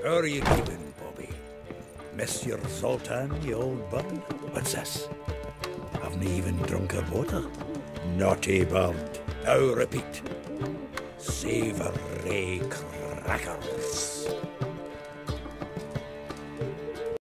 How are you keeping, Bobby? Miss your Zoltan, you old bird? What's this? Haven't even drunk her water? Naughty bird. Now repeat. Savoury crackers.